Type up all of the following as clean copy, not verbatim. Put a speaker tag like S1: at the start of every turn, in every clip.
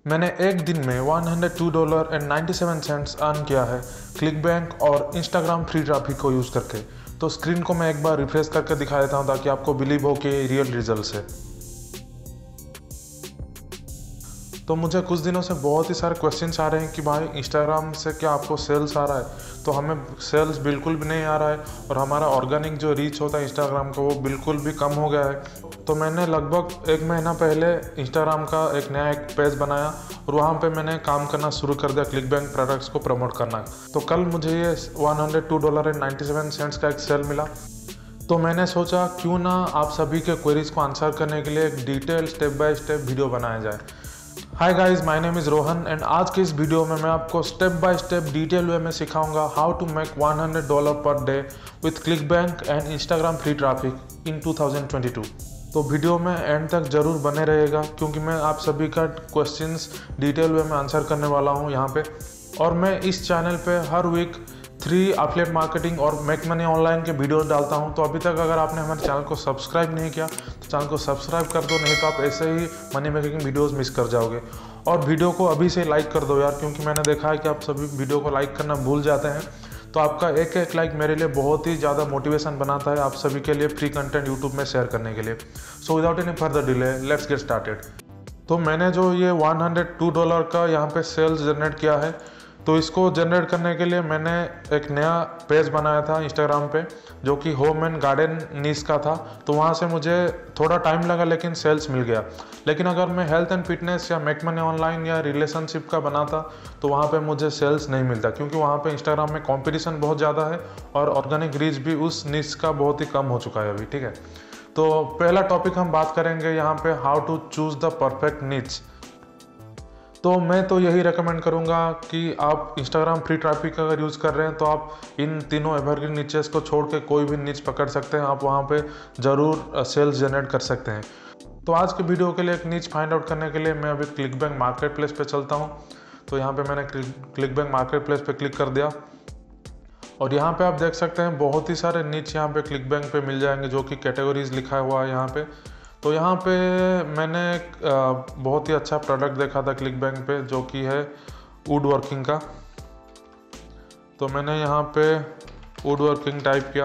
S1: मैंने एक दिन में $102.97 अर्न किया है क्लिकबैंक और इंस्टाग्राम फ्री ट्रैफिक को यूज़ करके। तो स्क्रीन को मैं एक बार रिफ्रेश करके दिखा देता हूँ ताकि आपको बिलीव हो कि रियल रिजल्ट्स है। तो मुझे कुछ दिनों से बहुत ही सारे क्वेश्चंस आ रहे हैं कि भाई इंस्टाग्राम से क्या आपको सेल्स आ रहा है। तो हमें सेल्स बिल्कुल भी नहीं आ रहा है और हमारा ऑर्गेनिक जो रीच होता है इंस्टाग्राम का वो बिल्कुल भी कम हो गया है। तो मैंने लगभग 1 महीना पहले इंस्टाग्राम का एक नया पेज बनाया और वहाँ पे मैंने काम करना शुरू कर दिया क्लिकबैंक प्रोडक्ट्स को प्रमोट करना। तो कल मुझे ये $102.97 का एक सेल मिला। तो मैंने सोचा क्यों ना आप सभी के क्वेरीज को आंसर करने के लिए एक detail step by step video बनाया जाए। Hi guys, my name is Rohan and आज के इस वीडियो में मैं आपको step by step detail way में सिखाऊंगा how to make $100 per day with ClickBank and Instagram free traffic in 2022। तो वीडियो में एंड तक ज़रूर बने रहेगा क्योंकि मैं आप सभी का क्वेश्चंस डिटेल वे में आंसर करने वाला हूँ यहाँ पे। और मैं इस चैनल पे हर वीक 3 एफिलिएट मार्केटिंग और मेक मनी ऑनलाइन के वीडियोस डालता हूं। तो अभी तक अगर आपने हमारे चैनल को सब्सक्राइब नहीं किया तो चैनल को सब्सक्राइब कर दो, नहीं तो आप ऐसे ही मनी मेकिंग वीडियोस मिस कर जाओगे। और वीडियो को अभी से लाइक कर दो यार, क्योंकि मैंने देखा है कि आप सभी वीडियो को लाइक करना भूल जाते हैं। तो आपका एक एक लाइक मेरे लिए बहुत ही ज़्यादा मोटिवेशन बनाता है आप सभी के लिए फ्री कंटेंट यूट्यूब में शेयर करने के लिए। So without any further delay let's get started. तो मैंने जो ये $102 का यहाँ पे सेल्स जनरेट किया है, तो इसको जनरेट करने के लिए मैंने एक नया पेज बनाया था इंस्टाग्राम पे जो कि होम एंड गार्डन नीश का था। तो वहाँ से मुझे थोड़ा टाइम लगा लेकिन सेल्स मिल गया। लेकिन अगर मैं हेल्थ एंड फिटनेस या मेक मनी ऑनलाइन या रिलेशनशिप का बनाता तो वहाँ पे मुझे सेल्स नहीं मिलता, क्योंकि वहाँ पे इंस्टाग्राम में कंपटीशन बहुत ज़्यादा है और ऑर्गेनिक रीच भी उस नीश का बहुत ही कम हो चुका है अभी। ठीक है, तो पहला टॉपिक हम बात करेंगे यहाँ पे how to choose the perfect niche. तो मैं तो यही रेकमेंड करूँगा कि आप इंस्टाग्राम फ्री ट्रैफिक अगर यूज़ कर रहे हैं तो आप इन तीनों एवरग्रीन नीचेस को छोड़ के कोई भी नीच पकड़ सकते हैं, आप वहाँ पे ज़रूर सेल्स जनरेट कर सकते हैं। तो आज के वीडियो के लिए एक नीच फाइंड आउट करने के लिए मैं अभी क्लिकबैंक मार्केट प्लेस पे चलता हूँ। तो यहाँ पे मैंने क्लिकबैंक मार्केट प्लेस पे क्लिक कर दिया और यहाँ पे आप देख सकते हैं बहुत ही सारे नीच यहाँ पे क्लिकबैंक पे मिल जाएंगे जो कि कैटेगरीज लिखा हुआ है यहाँ पे। तो यहाँ पे मैंने एक बहुत ही अच्छा प्रोडक्ट देखा था क्लिकबैंक पे जो कि है वुड वर्किंग का। तो मैंने यहाँ पे वुड वर्किंग टाइप किया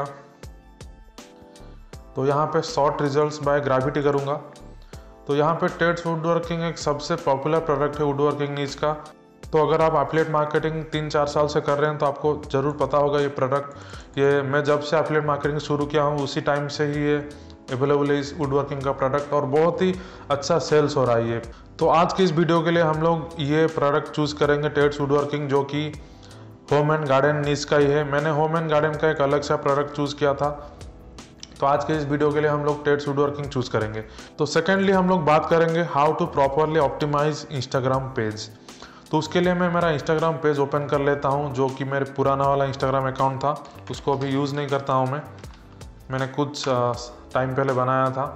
S1: तो यहाँ पे शॉर्ट रिजल्ट्स बाय ग्रेविटी करूँगा। तो यहाँ पे टेड्स वुड वर्किंग एक सबसे पॉपुलर प्रोडक्ट है वुड वर्किंग नीच का। तो अगर आप एफिलिएट मार्केटिंग 3-4 साल से कर रहे हैं तो आपको ज़रूर पता होगा ये प्रोडक्ट। ये मैं जब से एफिलिएट मार्केटिंग शुरू किया हूँ उसी टाइम से ही ये अवेलेबल है इस वुड वर्किंग का प्रोडक्ट और बहुत ही अच्छा सेल्स हो रहा है ये। तो आज की इस वीडियो के लिए हम लोग ये प्रोडक्ट चूज़ करेंगे टेड्स वुड वर्किंग जो कि होम एंड गार्डन नीश का ही है। मैंने होम एंड गार्डन का एक अलग सा प्रोडक्ट चूज़ किया था। तो आज के इस वीडियो के लिए हम लोग टेड्स वुड वर्किंग चूज़ करेंगे। तो सेकेंडली हम लोग बात करेंगे how to properly optimize Instagram page. तो उसके लिए मैं मेरा इंस्टाग्राम पेज ओपन कर लेता हूँ जो कि मेरे पुराना वाला इंस्टाग्राम अकाउंट था, उसको अभी यूज़ नहीं करता हूँ मैंने कुछ टाइम पहले बनाया था।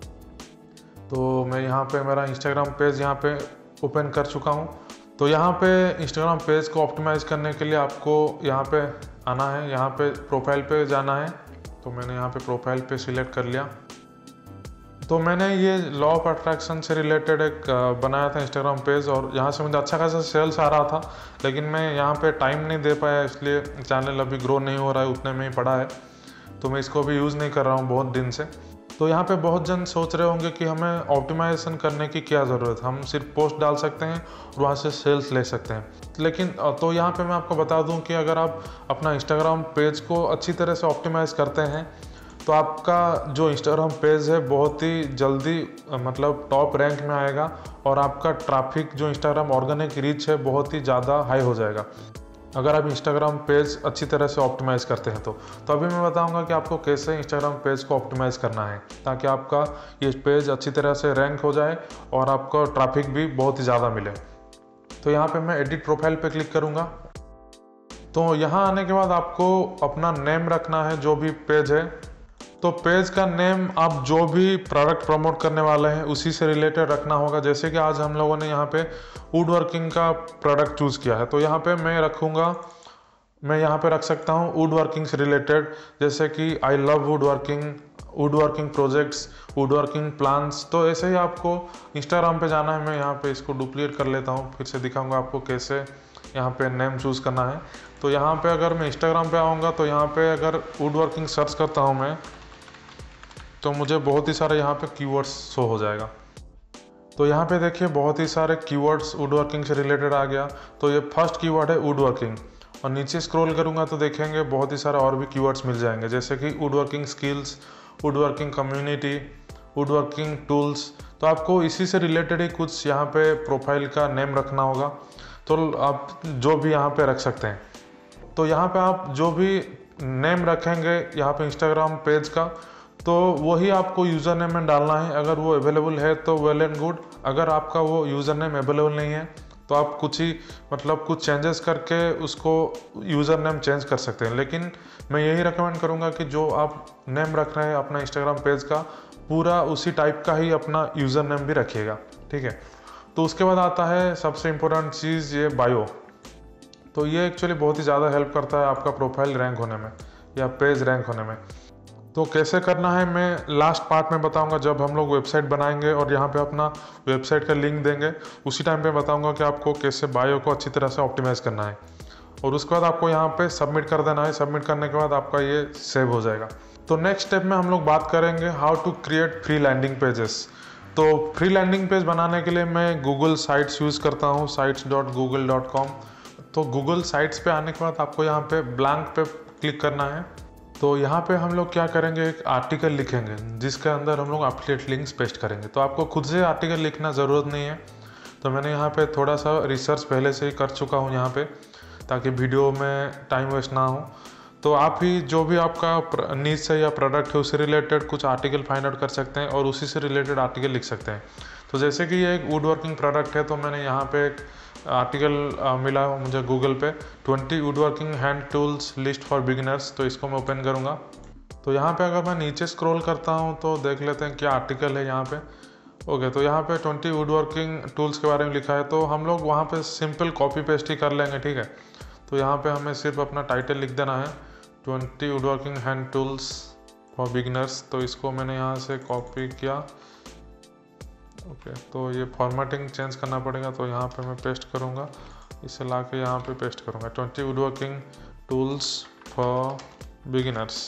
S1: तो मैं यहाँ पे मेरा इंस्टाग्राम पेज यहाँ पे ओपन कर चुका हूँ। तो यहाँ पे इंस्टाग्राम पेज को ऑप्टिमाइज़ करने के लिए आपको यहाँ पे आना है, यहाँ पे प्रोफाइल पे जाना है। तो मैंने यहाँ पे प्रोफाइल पे सिलेक्ट कर लिया। तो मैंने ये लॉ ऑफ अट्रैक्शन से रिलेटेड एक बनाया था इंस्टाग्राम पेज और यहाँ से मुझे अच्छा खासा सेल्स आ रहा था, लेकिन मैं यहाँ पे टाइम नहीं दे पाया इसलिए चैनल अभी ग्रो नहीं हो रहा है, उतने में ही पड़ा है। तो मैं इसको भी यूज़ नहीं कर रहा हूँ बहुत दिन से। तो यहाँ पे बहुत जन सोच रहे होंगे कि हमें ऑप्टिमाइजेशन करने की क्या ज़रूरत है, हम सिर्फ पोस्ट डाल सकते हैं और वहाँ से सेल्स ले सकते हैं। लेकिन तो यहाँ पे मैं आपको बता दूँ कि अगर आप अपना इंस्टाग्राम पेज को अच्छी तरह से ऑप्टिमाइज़ करते हैं तो आपका जो इंस्टाग्राम पेज है बहुत ही जल्दी मतलब टॉप रैंक में आएगा और आपका ट्रैफिक जो इंस्टाग्राम ऑर्गेनिक रीच है बहुत ही ज़्यादा हाई हो जाएगा अगर आप इंस्टाग्राम पेज अच्छी तरह से ऑप्टिमाइज़ करते हैं। तो अभी मैं बताऊंगा कि आपको कैसे इंस्टाग्राम पेज को ऑप्टिमाइज़ करना है ताकि आपका ये पेज अच्छी तरह से रैंक हो जाए और आपका ट्रैफिक भी बहुत ही ज़्यादा मिले। तो यहाँ पे मैं एडिट प्रोफाइल पे क्लिक करूँगा। तो यहाँ आने के बाद आपको अपना नेम रखना है जो भी पेज है। तो पेज का नेम आप जो भी प्रोडक्ट प्रमोट करने वाले हैं उसी से रिलेटेड रखना होगा। जैसे कि आज हम लोगों ने यहाँ पे वुड वर्किंग का प्रोडक्ट चूज़ किया है तो यहाँ पे मैं यहाँ पे रख सकता हूँ वुड वर्किंग से रिलेटेड, जैसे कि I love woodworking woodworking projects, woodworking plans. तो ऐसे ही आपको इंस्टाग्राम पे जाना है। मैं यहाँ पे इसको डुप्लीकेट कर लेता हूँ, फिर से दिखाऊंगा आपको कैसे यहाँ पे नेम चूज़ करना है। तो यहाँ पे अगर मैं इंस्टाग्राम पे आऊँगा तो यहाँ पे अगर वुड वर्किंग सर्च करता हूँ मैं, तो मुझे बहुत ही सारे यहाँ पे कीवर्ड्स शो हो जाएगा। तो यहाँ पे देखिए बहुत ही सारे कीवर्ड्स वुड वर्किंग से रिलेटेड आ गया। तो ये फर्स्ट कीवर्ड है वुड वर्किंग, और नीचे स्क्रॉल करूँगा तो देखेंगे बहुत ही सारे और भी कीवर्ड्स मिल जाएंगे, जैसे कि woodworking skills, woodworking community, woodworking tools. तो आपको इसी से रिलेटेड ही कुछ यहाँ पे प्रोफाइल का नेम रखना होगा, तो आप जो भी यहाँ पे रख सकते हैं। तो यहाँ पे आप जो भी नेम रखेंगे यहाँ पे इंस्टाग्राम पेज का, तो वही आपको यूज़र नेम में डालना है। अगर वो अवेलेबल है तो वेल एंड गुड, अगर आपका वो यूज़र नेम अवेलेबल नहीं है तो आप कुछ ही मतलब कुछ चेंजेस करके उसको यूज़र नेम चेंज कर सकते हैं। लेकिन मैं यही रिकमेंड करूँगा कि जो आप नेम रख रहे हैं अपना इंस्टाग्राम पेज का, पूरा उसी टाइप का ही अपना यूज़र नेम भी रखिएगा, ठीक है। तो उसके बाद आता है सबसे इम्पोर्टेंट चीज़, ये बायो। तो ये एक्चुअली बहुत ही ज़्यादा हेल्प करता है आपका प्रोफाइल रैंक होने में या पेज रैंक होने में। तो कैसे करना है मैं लास्ट पार्ट में बताऊंगा, जब हम लोग वेबसाइट बनाएंगे और यहाँ पे अपना वेबसाइट का लिंक देंगे, उसी टाइम पे बताऊंगा कि आपको कैसे बायो को अच्छी तरह से ऑप्टिमाइज़ करना है। और उसके बाद आपको यहाँ पे सबमिट कर देना है। सबमिट करने के बाद आपका ये सेव हो जाएगा। तो नेक्स्ट स्टेप में हम लोग बात करेंगे how to create free landing pages. तो फ्री लैंडिंग पेज बनाने के लिए मैं गूगल साइट्स यूज़ करता हूँ, sites.google.com। तो गूगल साइट्स पे आने के बाद आपको यहाँ पे ब्लैंक पे क्लिक करना है। तो यहाँ पे हम लोग क्या करेंगे, एक आर्टिकल लिखेंगे जिसके अंदर हम लोग एफिलिएट लिंक्स पेस्ट करेंगे। तो आपको खुद से आर्टिकल लिखना ज़रूरत नहीं है। तो मैंने यहाँ पे थोड़ा सा रिसर्च पहले से ही कर चुका हूँ यहाँ पे, ताकि वीडियो में टाइम वेस्ट ना हो। तो आप ही जो भी आपका नीच है या प्रोडक्ट है उससे रिलेटेड कुछ आर्टिकल फाइंड आउट कर सकते हैं और उसी से रिलेटेड आर्टिकल लिख सकते हैं। तो जैसे कि ये एक वुड वर्किंग प्रोडक्ट है, तो मैंने यहाँ पे एक आर्टिकल मिला मुझे गूगल पे, 20 woodworking hand tools list for beginners. तो इसको मैं ओपन करूँगा। तो यहाँ पे अगर मैं नीचे स्क्रॉल करता हूँ तो देख लेते हैं क्या आर्टिकल है यहाँ पे। ओके, तो यहाँ पे 20 वुड वर्किंग टूल्स के बारे में लिखा है। तो हम लोग वहाँ पे सिंपल कॉपी पेस्ट ही कर लेंगे, ठीक है। तो यहाँ पे हमें सिर्फ अपना टाइटल लिख देना है, 20 woodworking hand tools for beginners. तो इसको मैंने यहाँ से कॉपी किया। ओके, तो ये फॉर्मेटिंग चेंज करना पड़ेगा, तो यहाँ पे मैं पेस्ट करूँगा, इसे ला के यहाँ पे पेस्ट करूँगा, 20 woodworking tools for beginners.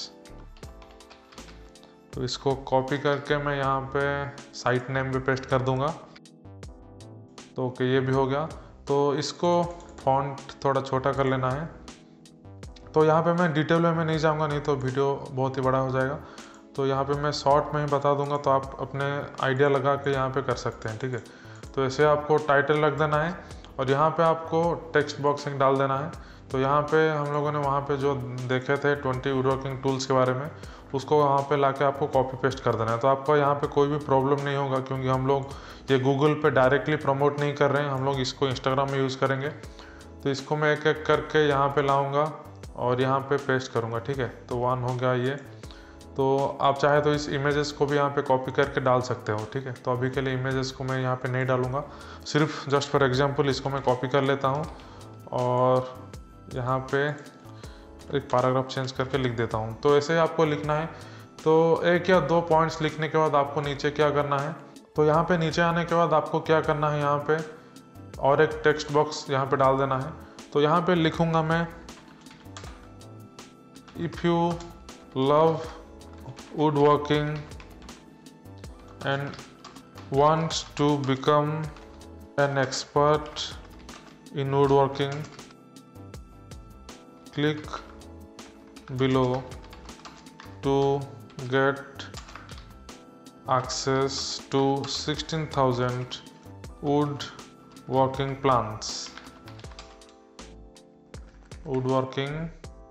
S1: तो इसको कॉपी करके मैं यहाँ पे साइट नेम पे पेस्ट कर दूँगा। तो ओके, ये भी हो गया। तो इसको फॉन्ट थोड़ा छोटा कर लेना है। तो यहाँ पे मैं डिटेल में नहीं जाऊँगा, नहीं तो वीडियो बहुत ही बड़ा हो जाएगा। तो यहाँ पे मैं शॉर्ट में ही बता दूंगा, तो आप अपने आइडिया लगा के यहाँ पे कर सकते हैं, ठीक है। तो ऐसे आपको टाइटल रख देना है और यहाँ पे आपको टेक्स्ट बॉक्सिंग डाल देना है। तो यहाँ पे हम लोगों ने वहाँ पे जो देखे थे 20 वुड वर्किंग टूल्स के बारे में, उसको वहाँ पे लाके आपको कॉपी पेस्ट कर देना है। तो आपको यहाँ पे कोई भी प्रॉब्लम नहीं होगा, क्योंकि हम लोग ये गूगल पे डायरेक्टली प्रमोट नहीं कर रहे हैं, हम लोग इसको इंस्टाग्राम में यूज़ करेंगे। तो इसको मैं एक एक करके यहाँ पे लाऊँगा और यहाँ पे पेस्ट करूँगा, ठीक है। तो 1 हो गया ये। तो आप चाहे तो इस इमेजेस को भी यहाँ पे कॉपी करके डाल सकते हो, ठीक है। तो अभी के लिए इमेजेस को मैं यहाँ पे नहीं डालूँगा, सिर्फ जस्ट फॉर एग्जांपल इसको मैं कॉपी कर लेता हूँ और यहाँ पे एक पैराग्राफ चेंज करके लिख देता हूँ। तो ऐसे ही आपको लिखना है। तो 1 या 2 पॉइंट्स लिखने के बाद आपको नीचे क्या करना है, तो यहाँ पे नीचे आने के बाद आपको क्या करना है, यहाँ पे और एक टेक्स्ट बॉक्स यहाँ पे डाल देना है। तो यहाँ पे लिखूँगा मैं, if you love woodworking and wants to become an expert in woodworking, click below to get access to 16,000 woodworking plants. woodworking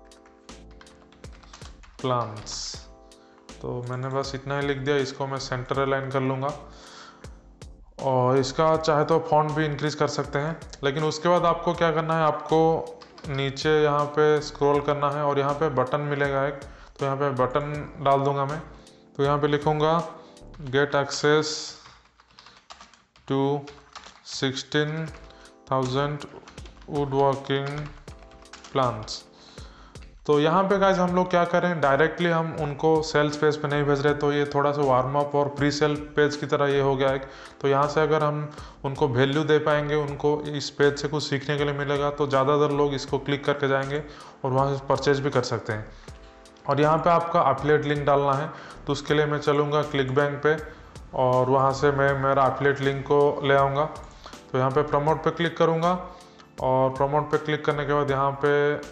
S1: plants। तो मैंने बस इतना ही लिख दिया। इसको मैं सेंटर अलाइन कर लूँगा और इसका चाहे तो फॉन्ट भी इंक्रीज कर सकते हैं। लेकिन उसके बाद आपको क्या करना है, आपको नीचे यहाँ पे स्क्रॉल करना है और यहाँ पे बटन मिलेगा एक, तो यहाँ पे बटन डाल दूँगा मैं। तो यहाँ पे लिखूँगा get access to 16,000 woodworking plants. तो यहाँ पे गाइज हम लोग क्या करें, डायरेक्टली हम उनको सेल्स पेज पे नहीं भेज रहे, तो ये थोड़ा सा वार्म अप और प्री सेल पेज की तरह ये हो गया एक। तो यहाँ से अगर हम उनको वैल्यू दे पाएंगे, उनको इस पेज से कुछ सीखने के लिए मिलेगा, तो ज़्यादातर लोग इसको क्लिक करके जाएंगे और वहाँ से परचेज भी कर सकते हैं। और यहाँ पे आपका एफिलिएट लिंक डालना है, तो उसके लिए मैं चलूँगा क्लिक बैंक पे और वहाँ से मैं मेरा एफिलिएट लिंक को ले आऊँगा। तो यहाँ पे प्रमोट पे क्लिक करूँगा और प्रमोट पे क्लिक करने के बाद यहाँ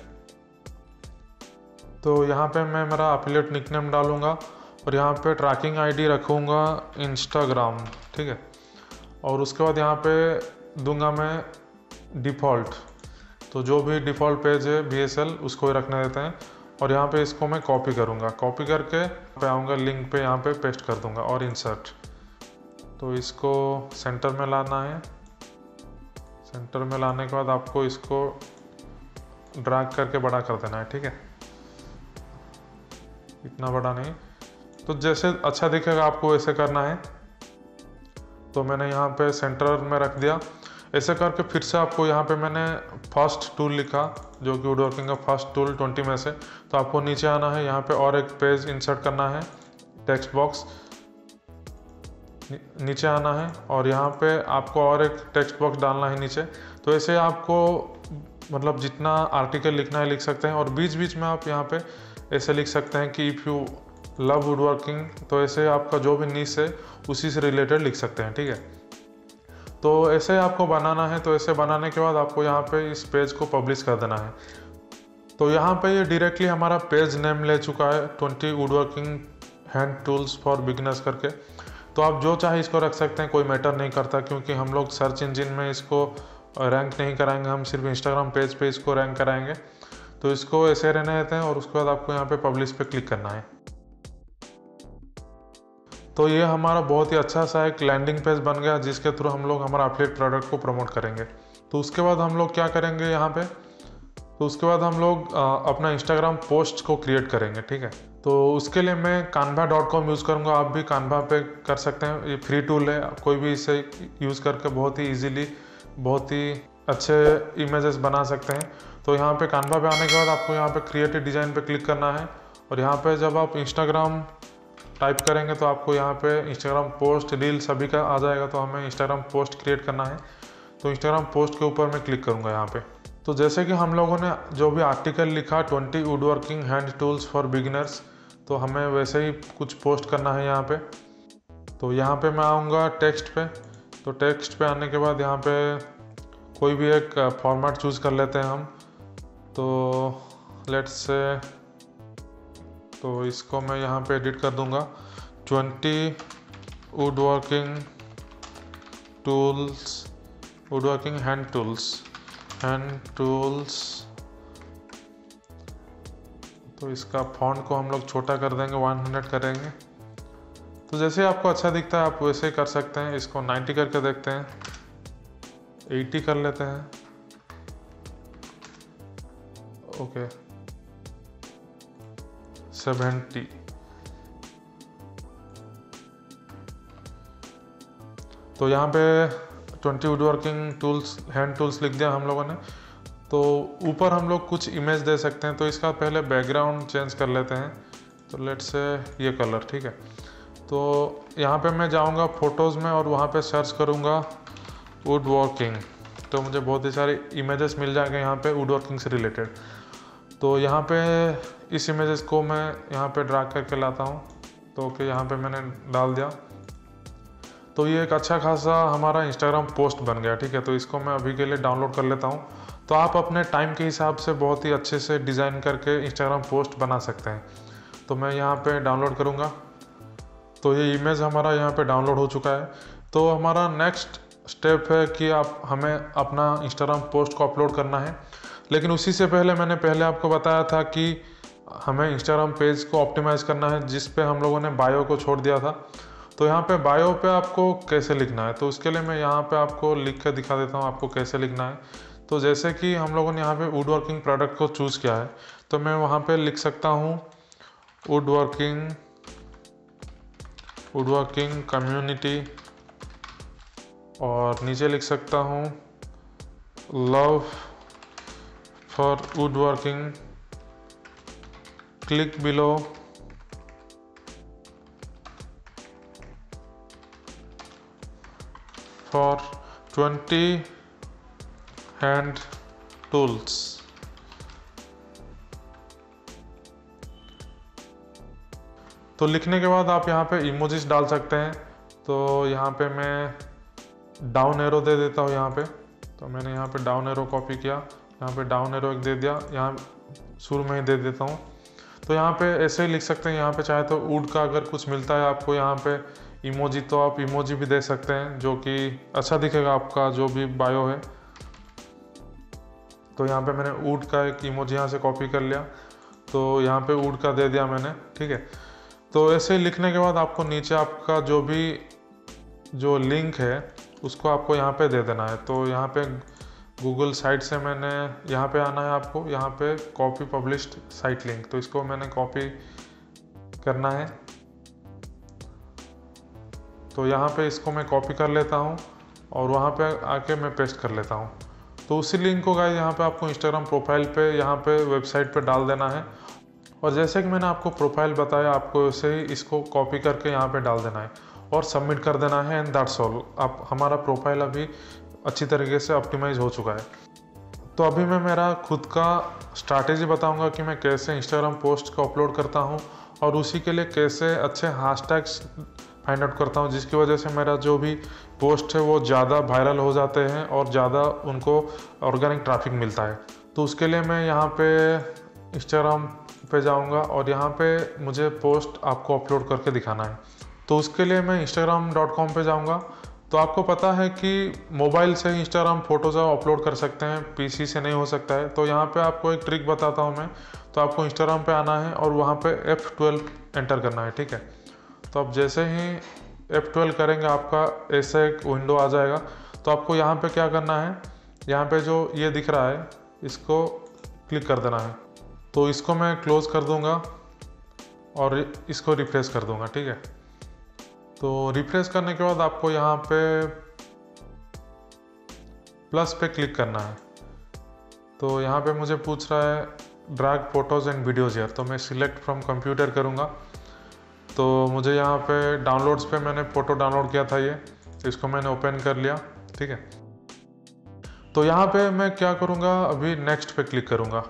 S1: पे मैं मेरा एफिलिएट निकनेम डालूँगा और यहाँ पे ट्रैकिंग आईडी रखूँगा इंस्टाग्राम, ठीक है। और उसके बाद यहाँ पे दूंगा मैं डिफ़ॉल्ट, तो जो भी डिफ़ॉल्ट पेज है VSL उसको ही रखने देते हैं। और यहाँ पे इसको मैं कॉपी करूँगा, कॉपी करके पे आऊँगा लिंक पे, यहाँ पे पेस्ट कर दूँगा और इंसर्ट। तो इसको सेंटर में लाना है। सेंटर में लाने के बाद आपको इसको ड्रैग करके बड़ा कर देना है, ठीक है, इतना बड़ा नहीं, तो जैसे अच्छा दिखेगा आपको वैसे करना है। तो मैंने यहाँ पे सेंटर में रख दिया। ऐसे करके फिर से आपको यहाँ पे मैंने फर्स्ट टूल लिखा, जो कि वुड वर्किंग का फर्स्ट टूल 20 में से। तो आपको नीचे आना है, यहाँ पे और एक पेज इंसर्ट करना है, टेक्स्ट बॉक्स नीचे आना है और यहाँ पे आपको और एक टेक्स्ट बॉक्स डालना है नीचे। तो ऐसे आपको मतलब जितना आर्टिकल लिखना है लिख सकते हैं। और बीच बीच में आप यहाँ पे ऐसे लिख सकते हैं कि if you love woodworking, तो ऐसे आपका जो भी नीश है उसी से रिलेटेड लिख सकते हैं, ठीक है। तो ऐसे आपको बनाना है। तो ऐसे बनाने के बाद आपको यहाँ पे इस पेज को पब्लिश कर देना है। तो यहाँ पे ये डायरेक्टली हमारा पेज नेम ले चुका है, 20 woodworking hand tools for beginners करके। तो आप जो चाहे इसको रख सकते हैं, कोई मैटर नहीं करता, क्योंकि हम लोग सर्च इंजन में इसको रैंक नहीं कराएंगे, हम सिर्फ इंस्टाग्राम पेज पे इसको रैंक कराएंगे। तो इसको ऐसे रहने देते हैं और उसके बाद आपको यहाँ पे पब्लिश पे क्लिक करना है। तो ये हमारा बहुत ही अच्छा सा एक लैंडिंग पेज बन गया, जिसके थ्रू हम लोग हमारा एफिलिएट प्रोडक्ट को प्रमोट करेंगे। तो उसके बाद हम लोग क्या करेंगे यहाँ पे, तो उसके बाद हम लोग अपना इंस्टाग्राम पोस्ट को क्रिएट करेंगे, ठीक है। तो उसके लिए मैं canva.com यूज़ करूँगा, आप भी canva पे कर सकते हैं, ये फ्री टूल है, कोई भी इसे यूज़ करके बहुत ही ईजीली बहुत ही अच्छे इमेजेस बना सकते हैं। तो यहाँ पे canva पे आने के बाद आपको यहाँ पे क्रिएटिव डिज़ाइन पे क्लिक करना है और यहाँ पे जब आप इंस्टाग्राम टाइप करेंगे तो आपको यहाँ पे इंस्टाग्राम पोस्ट रील सभी का आ जाएगा। तो हमें इंस्टाग्राम पोस्ट क्रिएट करना है, तो इंस्टाग्राम पोस्ट के ऊपर मैं क्लिक करूँगा यहाँ पे। तो जैसे कि हम लोगों ने जो भी आर्टिकल लिखा 20 woodworking hand tools for beginners, तो हमें वैसे ही कुछ पोस्ट करना है यहाँ पे। तो यहाँ पे मैं आऊँगा टेक्स्ट पे। तो टेक्स्ट पे आने के बाद यहाँ पे कोई भी एक फॉर्मेट चूज़ कर लेते हैं हम। तो लेट्स से, तो इसको मैं यहाँ पे एडिट कर दूँगा 20 woodworking tools, woodworking hand tools. तो इसका फॉन्ट को हम लोग छोटा कर देंगे, 100 करेंगे। तो जैसे आपको अच्छा दिखता है आप वैसे कर सकते हैं। इसको 90 करके देखते हैं, 80 कर लेते हैं, ओके 70। तो यहाँ पे 20 woodworking tools hand tools लिख दिया हम लोगों ने। तो ऊपर हम लोग कुछ इमेज दे सकते हैं। तो इसका पहले बैकग्राउंड चेंज कर लेते हैं। तो लेट्स से ये कलर, ठीक है। तो यहाँ पे मैं जाऊँगा फोटोज़ में और वहाँ पे सर्च करूँगा वुड वर्किंग, तो मुझे बहुत ही सारे इमेजेस मिल जाएंगे यहाँ पे वुड वर्किंग से रिलेटेड। तो यहाँ पे इस इमेजेस को मैं यहाँ पे ड्रैग करके लाता हूँ। तो ओके, यहाँ पे मैंने डाल दिया। तो ये एक अच्छा खासा हमारा इंस्टाग्राम पोस्ट बन गया, ठीक है। तो इसको मैं अभी के लिए डाउनलोड कर लेता हूँ। तो आप अपने टाइम के हिसाब से बहुत ही अच्छे से डिज़ाइन करके इंस्टाग्राम पोस्ट बना सकते हैं। तो मैं यहाँ पे डाउनलोड करूँगा। तो ये इमेज हमारा यहाँ पे डाउनलोड हो चुका है। तो हमारा नेक्स्ट स्टेप है कि हमें अपना इंस्टाग्राम पोस्ट को अपलोड करना है। लेकिन उसी से मैंने पहले आपको बताया था कि हमें इंस्टाग्राम पेज को ऑप्टिमाइज़ करना है, जिस पे हम लोगों ने बायो को छोड़ दिया था। तो यहाँ पे बायो पे आपको कैसे लिखना है, तो उसके लिए मैं यहाँ पे आपको लिख कर दिखा देता हूँ आपको कैसे लिखना है। तो जैसे कि हम लोगों ने यहाँ पे वुड वर्किंग प्रोडक्ट को चूज़ किया है, तो मैं वहाँ पे लिख सकता हूँ वुड वर्किंग कम्युनिटी, और नीचे लिख सकता हूँ love for woodworking click below for 20 hand tools. तो लिखने के बाद आप यहाँ पे इमोजीज डाल सकते हैं। तो यहाँ पे मैं डाउन एरो दे देता हूँ यहाँ पे। तो मैंने यहाँ पे डाउन एरो कॉपी किया, यहाँ पे डाउन एरो एक दे दिया, यहाँ शुरू में ही दे देता हूँ। तो यहाँ पे ऐसे ही लिख सकते हैं। यहाँ पे चाहे तो वुड का अगर कुछ मिलता है आपको यहाँ पे इमोजी, तो आप इमोजी भी दे सकते हैं, जो कि अच्छा दिखेगा आपका जो भी बायो है। तो यहाँ पे मैंने वुड का एक इमोजी यहाँ से कॉपी कर लिया, तो यहाँ पे वुड का दे दिया मैंने, ठीक है। तो ऐसे ही लिखने के बाद आपको नीचे आपका जो लिंक है उसको आपको यहाँ पे दे देना है। तो यहाँ पे गूगल साइट से मैंने यहाँ पे आना है आपको, यहाँ पे कॉपी पब्लिश्ड साइट लिंक, तो इसको मैंने कॉपी करना है। तो यहाँ पे इसको मैं कॉपी कर लेता हूँ और वहाँ पे आके मैं पेस्ट कर लेता हूँ। तो उसी लिंक को गाइस यहाँ पे आपको इंस्टाग्राम प्रोफाइल पे यहाँ पे वेबसाइट पे डाल देना है। और जैसे कि मैंने आपको प्रोफाइल बताया, आपको वैसे ही इसको कॉपी करके यहाँ पे डाल देना है और सबमिट कर देना है, एंड दैट्स ऑल। आप हमारा प्रोफाइल अभी अच्छी तरीके से ऑप्टिमाइज हो चुका है। तो अभी मैं मेरा खुद का स्ट्रैटेजी बताऊंगा कि मैं कैसे इंस्टाग्राम पोस्ट को अपलोड करता हूँ और उसी के लिए कैसे अच्छे हैशटैग्स फाइंड आउट करता हूँ, जिसकी वजह से मेरा जो भी पोस्ट है वो ज़्यादा वायरल हो जाते हैं और ज़्यादा उनको ऑर्गेनिक ट्रैफिक मिलता है। तो उसके लिए मैं यहाँ पे इंस्टाग्राम पे जाऊंगा और यहाँ पे मुझे पोस्ट आपको अपलोड करके दिखाना है। तो उसके लिए मैं instagram.com पे जाऊंगा। तो आपको पता है कि मोबाइल से ही इंस्टाग्राम फोटोज अपलोड कर सकते हैं, पीसी से नहीं हो सकता है। तो यहाँ पे आपको एक ट्रिक बताता हूँ मैं। तो आपको इंस्टाग्राम पे आना है और वहाँ पे F12 एंटर करना है, ठीक है। तो आप जैसे ही F12 करेंगे आपका ऐसा एक विंडो आ जाएगा। तो आपको यहाँ पे क्या करना है, यहाँ पे जो ये दिख रहा है इसको क्लिक कर देना है। तो इसको मैं क्लोज कर दूंगा और इसको रिफ्रेश कर दूंगा, ठीक है। तो रिफ्रेश करने के बाद आपको यहाँ पे प्लस पे क्लिक करना है। तो यहाँ पे मुझे पूछ रहा है drag photos and videos here, तो मैं सिलेक्ट फ्रॉम कंप्यूटर करूँगा। तो मुझे यहाँ पे डाउनलोड्स पे मैंने फ़ोटो डाउनलोड किया था, ये इसको मैंने ओपन कर लिया, ठीक है। तो यहाँ पे मैं क्या करूँगा, अभी नेक्स्ट पे क्लिक करूँगा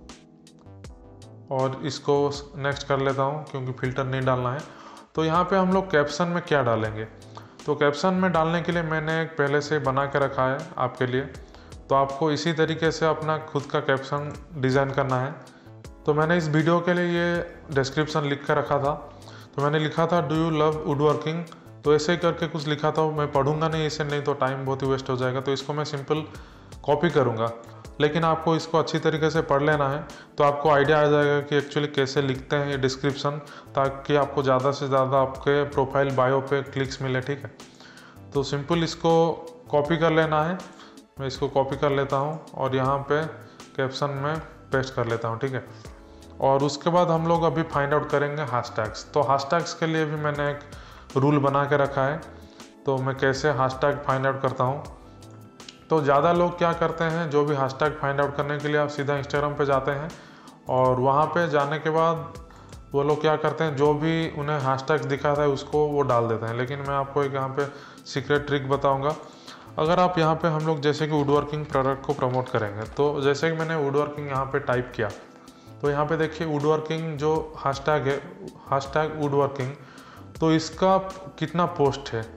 S1: और इसको नेक्स्ट कर लेता हूँ क्योंकि फ़िल्टर नहीं डालना है। तो यहाँ पे हम लोग कैप्शन में क्या डालेंगे, तो कैप्शन में डालने के लिए मैंने एक पहले से बना के रखा है आपके लिए। तो आपको इसी तरीके से अपना खुद का कैप्शन डिज़ाइन करना है। तो मैंने इस वीडियो के लिए ये डिस्क्रिप्शन लिख कर रखा था। तो मैंने लिखा था do you love woodworking, तो ऐसे ही करके कुछ लिखा था। मैं पढ़ूंगा नहीं इसे, नहीं तो टाइम बहुत ही वेस्ट हो जाएगा। तो इसको मैं सिंपल कॉपी करूँगा, लेकिन आपको इसको अच्छी तरीके से पढ़ लेना है। तो आपको आइडिया आ जाएगा कि एक्चुअली कैसे लिखते हैं ये डिस्क्रिप्शन, ताकि आपको ज़्यादा से ज़्यादा आपके प्रोफाइल बायो पे क्लिक्स मिले, ठीक है। तो सिंपल इसको कॉपी कर लेना है। मैं इसको कॉपी कर लेता हूँ और यहाँ पे कैप्शन में पेस्ट कर लेता हूँ, ठीक है। और उसके बाद हम लोग अभी फाइंड आउट करेंगे हैशटैग्स। तो हैशटैग्स के लिए भी मैंने एक रूल बना के रखा है। तो मैं कैसे हैशटैग फाइंड आउट करता हूँ, तो ज़्यादा लोग क्या करते हैं, जो भी हैशटैग फाइंड आउट करने के लिए आप सीधा इंस्टाग्राम पे जाते हैं और वहाँ पे जाने के बाद वो लोग क्या करते हैं, जो भी उन्हें हैशटैग दिखा था उसको वो डाल देते हैं। लेकिन मैं आपको एक यहाँ पे सीक्रेट ट्रिक बताऊँगा। अगर आप यहाँ पे हम लोग जैसे कि वुड वर्किंग प्रोडक्ट को प्रमोट करेंगे, तो जैसे कि मैंने वुड वर्किंग यहाँ पे टाइप किया, तो यहाँ पे देखिए वुड वर्किंग जो हैशटैग है, हैशटैग वुड वर्किंग, तो इसका कितना पोस्ट है,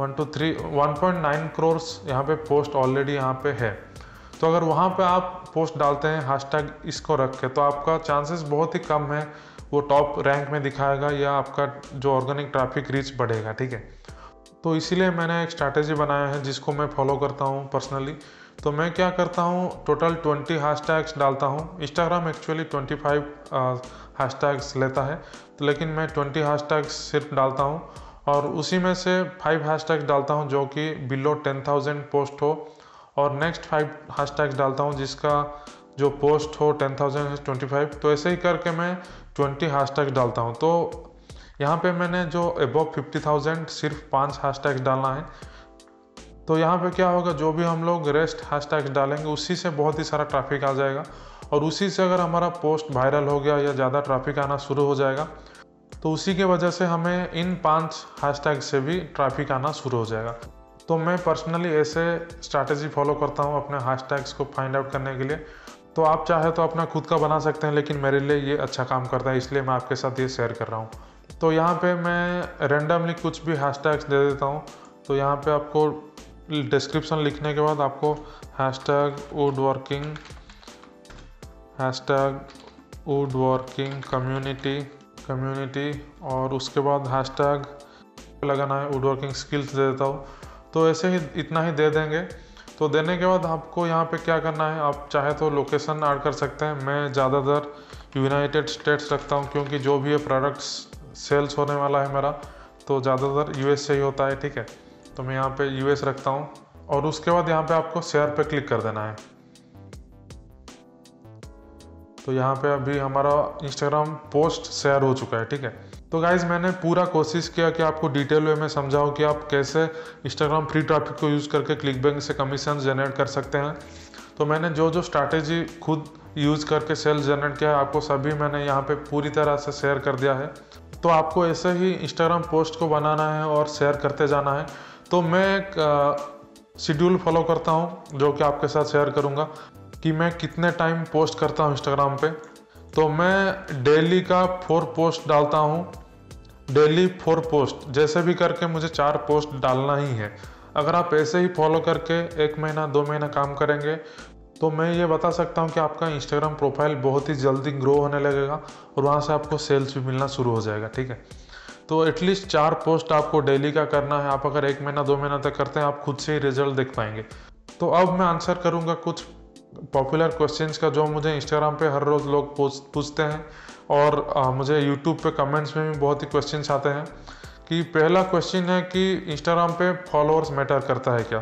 S1: 1.9 करोड़ यहाँ पे पोस्ट ऑलरेडी यहाँ पे है। तो अगर वहाँ पे आप पोस्ट डालते हैं हैशटैग इसको रख के, तो आपका चांसेस बहुत ही कम है वो टॉप रैंक में दिखाएगा या आपका जो ऑर्गेनिक ट्रैफिक रीच बढ़ेगा, ठीक है। तो इसीलिए मैंने एक स्ट्रैटेजी बनाया है जिसको मैं फॉलो करता हूँ पर्सनली। तो मैं क्या करता हूँ, टोटल 20 हैशटैग्स डालता हूँ। इंस्टाग्राम एक्चुअली 25 हैशटैग्स लेता है, तो लेकिन मैं 20 हैशटैग्स सिर्फ डालता हूँ और उसी में से 5 हैशटैग्स डालता हूँ जो कि बिलो 10,000 पोस्ट हो, और नेक्स्ट 5 हैशटैग्स डालता हूँ जिसका जो पोस्ट हो 10,000 से 25। तो ऐसे ही करके मैं 20 हैशटैग्स डालता हूँ। तो यहाँ पे मैंने जो अबव 50,000 सिर्फ 5 हैशटैग्स डालना है। तो यहाँ पे क्या होगा, जो भी हम लोग रेस्ट हैशटैग्स डालेंगे उसी से बहुत ही सारा ट्रैफिक आ जाएगा, और उसी से अगर हमारा पोस्ट वायरल हो गया या ज़्यादा ट्रैफिक आना शुरू हो जाएगा तो उसी के वजह से हमें इन 5 हैशटैग से भी ट्रैफिक आना शुरू हो जाएगा। तो मैं पर्सनली ऐसे स्ट्रैटेजी फॉलो करता हूँ अपने हैशटैग्स को फाइंड आउट करने के लिए। तो आप चाहे तो अपना खुद का बना सकते हैं, लेकिन मेरे लिए ये अच्छा काम करता है, इसलिए मैं आपके साथ ये शेयर कर रहा हूँ। तो यहाँ पे मैं रैंडमली कुछ भी हैशटैग्स दे देता हूँ। तो यहाँ पे आपको डिस्क्रिप्शन लिखने के बाद आपको #woodworking कम्युनिटी और उसके बाद हैशटैग लगाना है वुडवर्किंग स्किल्स दे देता हूँ। तो ऐसे ही इतना ही दे देंगे। तो देने के बाद आपको यहाँ पे क्या करना है, आप चाहे तो लोकेशन ऐड कर सकते हैं। मैं ज़्यादातर यूनाइटेड स्टेट्स रखता हूँ, क्योंकि जो भी ये प्रोडक्ट्स सेल्स होने वाला है मेरा तो ज़्यादातर यूएस से ही होता है, ठीक है। तो मैं यहाँ पे यूएस रखता हूँ और उसके बाद यहाँ पे आपको शेयर पे क्लिक कर देना है। तो यहाँ पे अभी हमारा इंस्टाग्राम पोस्ट शेयर हो चुका है, ठीक है। तो गाइज़ मैंने पूरा कोशिश किया कि आपको डिटेल वे में समझाऊँ कि आप कैसे इंस्टाग्राम फ्री ट्रैफिक को यूज़ करके क्लिकबैंक से कमीशन जनरेट कर सकते हैं। तो मैंने जो स्ट्रैटेजी खुद यूज़ करके सेल्स जनरेट किया है, आपको सभी मैंने यहाँ पे पूरी तरह से शेयर कर दिया है। तो आपको ऐसे ही इंस्टाग्राम पोस्ट को बनाना है और शेयर करते जाना है। तो मैं एक शेड्यूल फॉलो करता हूँ जो कि आपके साथ शेयर करूँगा कि मैं कितने टाइम पोस्ट करता हूँ इंस्टाग्राम पे। तो मैं डेली का 4 पोस्ट डालता हूँ, डेली 4 पोस्ट, जैसे भी करके मुझे 4 पोस्ट डालना ही है। अगर आप ऐसे ही फॉलो करके 1 महीना 2 महीना काम करेंगे तो मैं ये बता सकता हूँ कि आपका इंस्टाग्राम प्रोफाइल बहुत ही जल्दी ग्रो होने लगेगा और वहाँ से आपको सेल्स भी मिलना शुरू हो जाएगा, ठीक है। तो एटलीस्ट 4 पोस्ट आपको डेली का करना है। आप अगर 1 महीना 2 महीना तक करते हैं, आप खुद से ही रिजल्ट देख पाएंगे। तो अब मैं आंसर करूँगा कुछ पॉपुलर क्वेश्चंस का जो मुझे इंस्टाग्राम पे हर रोज़ लोग पूछते हैं, और मुझे यूट्यूब पे कमेंट्स में भी बहुत ही क्वेश्चंस आते हैं। कि पहला क्वेश्चन है कि इंस्टाग्राम पे फॉलोअर्स मैटर करता है क्या।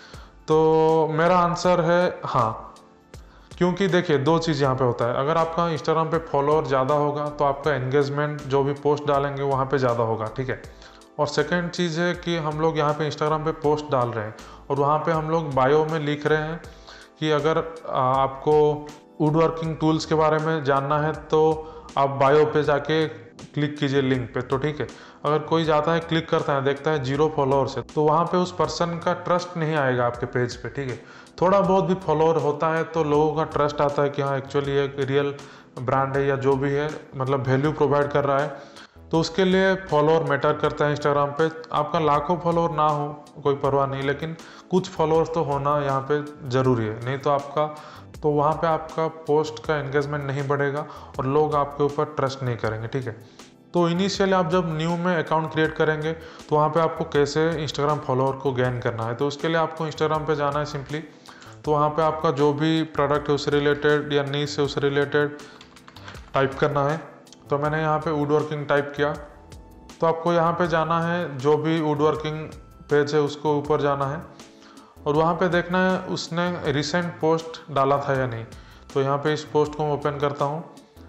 S1: तो मेरा आंसर है हाँ, क्योंकि देखिए 2 चीज़ यहाँ पे होता है। अगर आपका इंस्टाग्राम पे फॉलोअर ज़्यादा होगा तो आपका एंगेजमेंट जो भी पोस्ट डालेंगे वहाँ पे ज़्यादा होगा, ठीक है। और सेकंड चीज़ है कि हम लोग यहाँ पे इंस्टाग्राम पे पोस्ट डाल रहे हैं और वहाँ पे हम लोग बायो में लिख रहे हैं कि अगर आपको वुडवर्किंग टूल्स के बारे में जानना है तो आप बायो पे जाके क्लिक कीजिए लिंक पे, तो ठीक है। अगर कोई जाता है, क्लिक करता है, देखता है 0 फॉलोअर्स है, तो वहाँ पे उस पर्सन का ट्रस्ट नहीं आएगा आपके पेज पे, ठीक है। थोड़ा बहुत भी फॉलोअर होता है तो लोगों का ट्रस्ट आता है कि हाँ एक्चुअली एक रियल ब्रांड है या जो भी है, मतलब वैल्यू प्रोवाइड कर रहा है। तो उसके लिए फॉलोअर मैटर करता है इंस्टाग्राम पे। आपका लाखों फॉलोअर ना हो कोई परवाह नहीं, लेकिन कुछ फॉलोअर्स तो होना यहाँ पे ज़रूरी है, नहीं तो वहाँ पे आपका पोस्ट का एंगेजमेंट नहीं बढ़ेगा और लोग आपके ऊपर ट्रस्ट नहीं करेंगे, ठीक है। तो इनिशियली आप जब न्यू में अकाउंट क्रिएट करेंगे तो वहाँ पे आपको कैसे इंस्टाग्राम फॉलोअर को गेन करना है, तो उसके लिए आपको इंस्टाग्राम पे जाना है सिंपली। तो वहाँ पे आपका जो भी प्रोडक्ट है उससे रिलेटेड या नीश से उससे रिलेटेड टाइप करना है। तो मैंने यहाँ पे वुडवर्किंग टाइप किया। तो आपको यहाँ पे जाना है, जो भी वुडवर्किंग पेज है उसको ऊपर जाना है और वहाँ पे देखना है उसने रिसेंट पोस्ट डाला था या नहीं। तो यहाँ पे इस पोस्ट को मैं ओपन करता हूँ।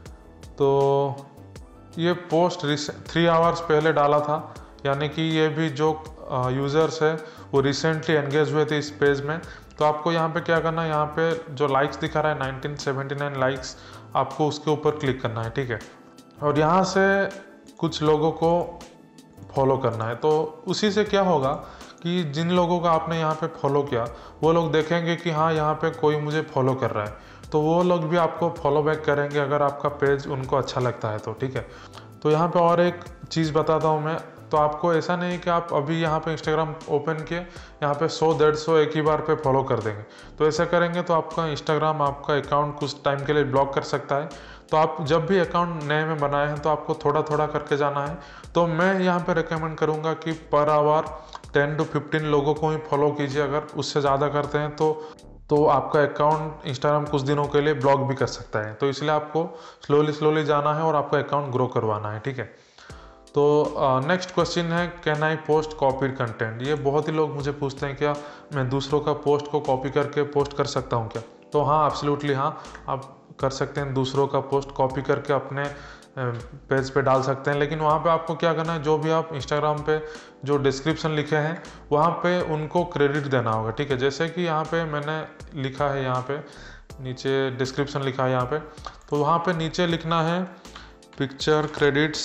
S1: तो ये पोस्ट 3 आवर्स पहले डाला था, यानी कि ये भी जो यूज़र्स है वो रिसेंटली एंगेज हुए थे इस पेज में। तो आपको यहाँ पे क्या करना है, यहाँ पे जो लाइक्स दिखा रहा है 1979 लाइक्स, आपको उसके ऊपर क्लिक करना है, ठीक है। और यहाँ से कुछ लोगों को फॉलो करना है। तो उसी से क्या होगा कि जिन लोगों का आपने यहाँ पे फॉलो किया वो लोग देखेंगे कि हाँ यहाँ पे कोई मुझे फॉलो कर रहा है, तो वो लोग भी आपको फॉलो बैक करेंगे अगर आपका पेज उनको अच्छा लगता है तो, ठीक है। तो यहाँ पे और एक चीज़ बताता हूँ मैं। तो आपको ऐसा नहीं कि आप अभी यहाँ पे इंस्टाग्राम ओपन किए, यहाँ पे 100-150 एक ही बार पे फॉलो कर देंगे। तो ऐसा करेंगे तो आपका इंस्टाग्राम आपका अकाउंट कुछ टाइम के लिए ब्लॉक कर सकता है। तो आप जब भी अकाउंट नए में बनाए हैं तो आपको थोड़ा थोड़ा करके जाना है। तो मैं यहाँ पे रिकमेंड करूँगा कि पर आवर 10 to 15 लोगों को ही फॉलो कीजिए। अगर उससे ज़्यादा करते हैं तो आपका अकाउंट इंस्टाग्राम कुछ दिनों के लिए ब्लॉक भी कर सकता है। तो इसलिए आपको स्लोली जाना है और आपका अकाउंट ग्रो करवाना है, ठीक है। तो नेक्स्ट क्वेश्चन है, can I post copied content. ये बहुत ही लोग मुझे पूछते हैं क्या मैं दूसरों का पोस्ट को कॉपी करके पोस्ट कर सकता हूँ क्या। तो हाँ, एब्सोल्युटली हाँ, आप कर सकते हैं दूसरों का पोस्ट कॉपी करके अपने पेज पे डाल सकते हैं। लेकिन वहाँ पे आपको क्या करना है, जो भी आप इंस्टाग्राम पे जो डिस्क्रिप्शन लिखे हैं वहाँ पे उनको क्रेडिट देना होगा, ठीक है। जैसे कि यहाँ पे मैंने लिखा है, यहाँ पे नीचे डिस्क्रिप्शन लिखा है यहाँ पे, तो वहाँ पे नीचे लिखना है पिक्चर क्रेडिट्स,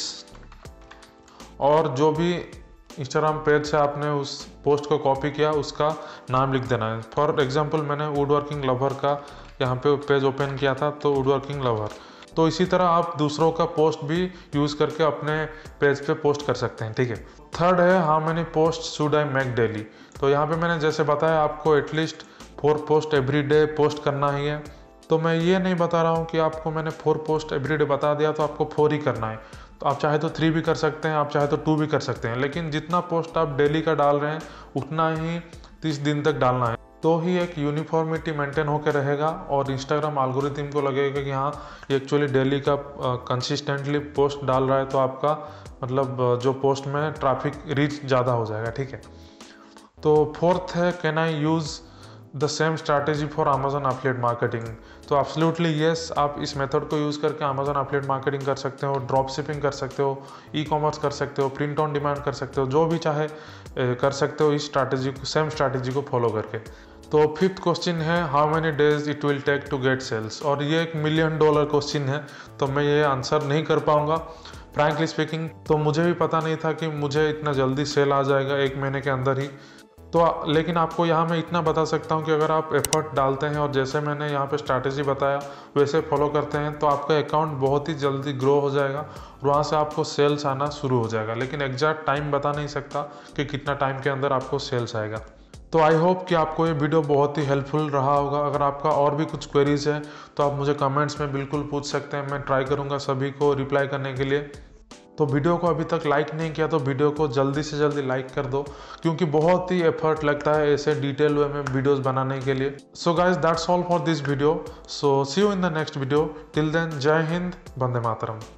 S1: और जो भी इंस्टाग्राम पेज से आपने उस पोस्ट को कॉपी किया उसका नाम लिख देना है। फॉर एग्जांपल मैंने वुड वर्किंग लवर का यहाँ पे पेज ओपन किया था, तो वुड वर्किंग लवर। तो इसी तरह आप दूसरों का पोस्ट भी यूज़ करके अपने पेज पे पोस्ट कर सकते हैं, ठीक है। थर्ड है how many post should I make daily. तो यहाँ पे मैंने जैसे बताया आपको at least 4 post every day post करना ही है। तो मैं ये नहीं बता रहा हूँ कि आपको मैंने 4 पोस्ट एवरी डे बता दिया तो आपको 4 ही करना है। तो आप चाहे तो 3 भी कर सकते हैं, आप चाहे तो 2 भी कर सकते हैं, लेकिन जितना पोस्ट आप डेली का डाल रहे हैं उतना ही 30 दिन तक डालना है। तो ही एक यूनिफॉर्मिटी मेंटेन होकर रहेगा और इंस्टाग्राम एल्गोरिथम को लगेगा कि हाँ ये एक्चुअली डेली का कंसिस्टेंटली पोस्ट डाल रहा है, तो आपका मतलब जो पोस्ट में ट्रैफिक रीच ज़्यादा हो जाएगा, ठीक है। तो फोर्थ है can I use the same strategy for Amazon affiliate marketing. तो एब्सोल्युटली यस, आप इस मेथड को यूज़ करके अमेजन एफिलिएट मार्केटिंग कर सकते हो, ड्रॉप शिपिंग कर सकते हो, ई कॉमर्स कर सकते हो, प्रिंट ऑन डिमांड कर सकते हो, जो भी चाहे कर सकते हो इस स्ट्रैटेजी को, सेम स्ट्रैटेजी को फॉलो करके। तो फिफ्थ क्वेश्चन है how many days it will take to get sales, और ये $1 मिलियन क्वेश्चन है, तो मैं ये आंसर नहीं कर पाऊँगा फ्रैंकली स्पीकिंग। तो मुझे भी पता नहीं था कि मुझे इतना जल्दी सेल आ जाएगा 1 महीने के अंदर ही। तो लेकिन आपको यहाँ मैं इतना बता सकता हूँ कि अगर आप एफर्ट डालते हैं और जैसे मैंने यहाँ पे स्ट्रैटेजी बताया वैसे फॉलो करते हैं तो आपका अकाउंट बहुत ही जल्दी ग्रो हो जाएगा और वहाँ से आपको सेल्स आना शुरू हो जाएगा। लेकिन एग्जैक्ट टाइम बता नहीं सकता कि कितना टाइम के अंदर आपको सेल्स आएगा। तो आई होप कि आपको ये वीडियो बहुत ही हेल्पफुल रहा होगा। अगर आपका और भी कुछ क्वेरीज है तो आप मुझे कमेंट्स में बिल्कुल पूछ सकते हैं, मैं ट्राई करूँगा सभी को रिप्लाई करने के लिए। तो वीडियो को अभी तक लाइक नहीं किया तो वीडियो को जल्दी से जल्दी लाइक कर दो, क्योंकि बहुत ही एफर्ट लगता है ऐसे डिटेल वे में वीडियोस बनाने के लिए। So guys that's all for this video, so see you in the next video. Till then जय हिंद, वंदे मातरम।